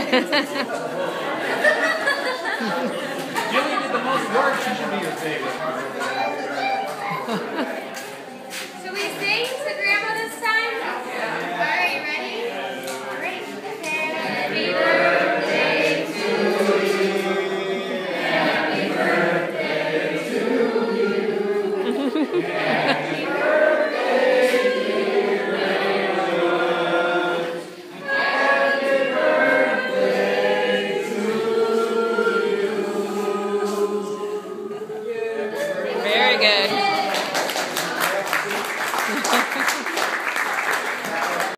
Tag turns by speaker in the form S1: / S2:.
S1: Jilly did the most work, she should be your favorite.